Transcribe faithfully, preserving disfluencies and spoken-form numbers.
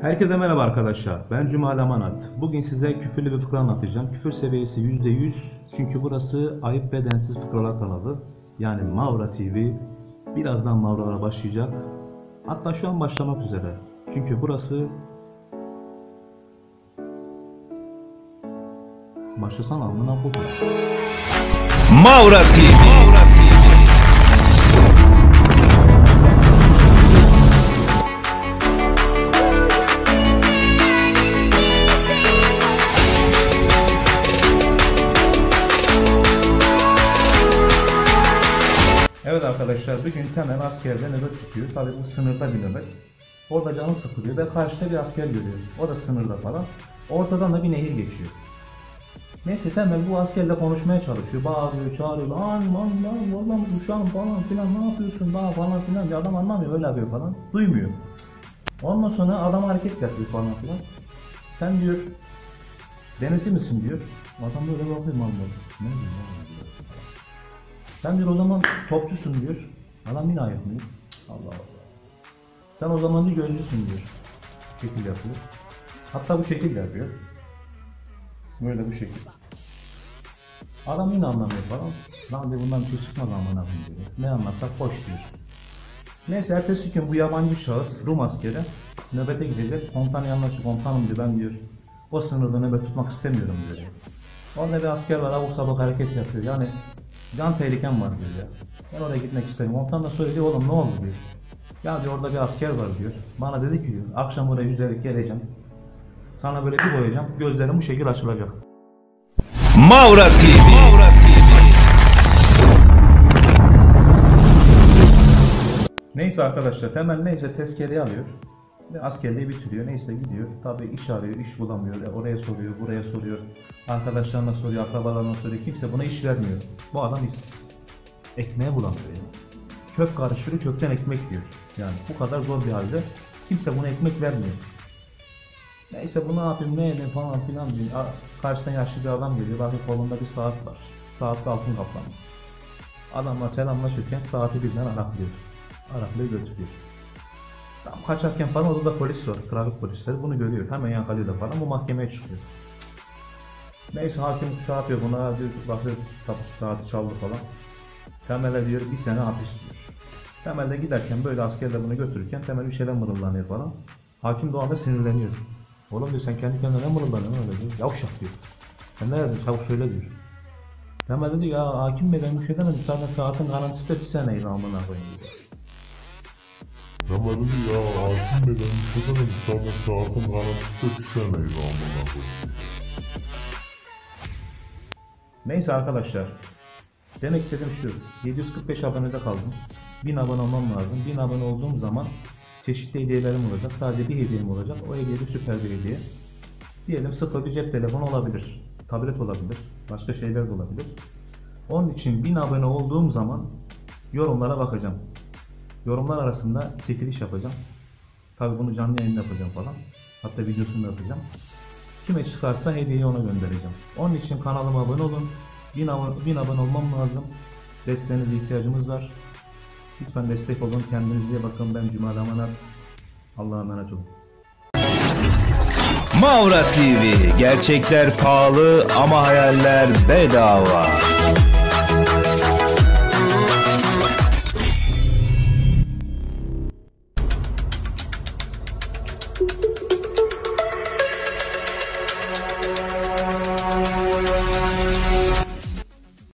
Herkese merhaba arkadaşlar. Ben Cumali Amanat. Bugün size küfürlü bir fıkra anlatacağım. Küfür seviyesi yüzde yüz. Çünkü burası ayıp ve densiz fıkralar kanalı. Yani Mavra T V. Birazdan Mavralara başlayacak. Hatta şu an başlamak üzere. Çünkü burası... Başlasana amına koyayım. Mavra T V. Evet arkadaşlar, bugün Temel askerde nöbet tutuyor. Tabii bu sınırda bir nöbet. Orada canı sıkılıyor ve karşıda bir asker görüyor. O da sınırda falan. Ortadan da bir nehir geçiyor. Neyse Temel bu askerle konuşmaya çalışıyor. Bağırıyor, çağırıyor. Lan lan lan vallahi uşağım falan filan ne yapıyorsun daha falan filan. Bir adam anlamıyor, öyle yapıyor falan. Duymuyor. Ondan sonra adam hareket yapıyor falan filan. Sen diyor denizci misin diyor. Adam böyle bakıyor mallar. Ne diyor lan diyor. Sen diyor o zaman topçusun diyor. Adam yine ayıkmıyor. Allah Allah. Sen o zaman diyor gözcüsün diyor. Şekil yapıyor. Hatta bu şekil yapıyor. Böyle bu şekil. Adam yine anlamıyor falan. Lan diyor bundan bir şey çıkmaz aman abim diyor. Ne anlatsak hoş diyor. Neyse ertesi gün bu yabancı şahıs Rum askeri nöbete gidecek. Komutan yanına çıkıyor. Komutanım diyor ben diyor o sınırda nöbet tutmak istemiyorum diyor. Orada bir asker var abuk sabuk hareket yapıyor. Yani can tehlikem var diyor ya. Ben oraya gitmek istemiyorum. Komutan da söylüyor oğlum ne oldu diyor. Ya diyor orada bir asker var diyor. Bana dedi ki diyor akşam oraya yüzerek geleceğim. Sana böyle bir boyayacağım. Gözlerim bu şekil açılacak. Mavra T V. Neyse arkadaşlar Temel neyse tezkereyi alıyor. Ve askerliği bitiriyor. Neyse gidiyor. Tabii iş arıyor, iş bulamıyor. E, oraya soruyor, buraya soruyor. Arkadaşlarına soruyor, akrabalarına soruyor. Kimse buna iş vermiyor. Bu adam iş ekmeğe bulamıyor yani. Çöp karıştırıyor, çöpten ekmek diyor. Yani bu kadar zor bir halde kimse buna ekmek vermiyor. Neyse bu ne yapayım, ne edeyim falan filan diyor. Karşıdan yaşlı bir adam geliyor. Bakıyor kolunda bir saat var. Saatte altın kaplama. Adamla selamlaşırken saati birden araklıyor. Araklıyor götürüyor. Tam kaçarken falan orada da polis var. Trafik polisleri bunu görüyor. Hemen yakalıyor da falan. Bu mahkemeye çıkıyor. Neyse hakim şey yapıyor buna diyor. Bakıyor saati çaldı falan. Temel'e diyor bir sene hapis diyor. Temel'de giderken böyle askerle bunu götürürken Temel bir şeyler mırıldanıyor falan. Hakim de o anda sinirleniyor. Oğlum diyor sen kendi kendine ne mırıldanıyorsun öyle diyor. Yavşak diyor. Sen ne dedin çabuk söyle diyor. Temel de diyor ya hakim bey ben bir şey demedim. Zaten saatin garantisi de bir seneydi amına koyayım diyor. Temel dedi ya hakim bey ben bir şey demedim. Zaten saatin garantisi de bir seneydi amına koyayım. Neyse arkadaşlar. Demek istediğim şu. yedi yüz kırk beş abonede kaldım. bin abone olmam lazım. bin abone olduğum zaman çeşitli hediyelerim olacak. Sadece bir hediyem olacak. O hediye de süper bir hediye. Diyelim sıfır bir cep telefonu olabilir. Tablet olabilir. Başka şeyler de olabilir. Onun için bin abone olduğum zaman yorumlara bakacağım. Yorumlar arasında çekiliş yapacağım. Tabi bunu canlı yayın yapacağım falan. Hatta videosunu da yapacağım. Kime çıkarsa hediyeyi ona göndereceğim. Onun için kanalıma abone olun. bin abone olmam lazım. Desteğinize ihtiyacımız var. Lütfen destek olun. Kendinize iyi bakın. Ben Cumali Amanat. Allah'a emanet olun. Mavra T V. Gerçekler pahalı ama hayaller bedava.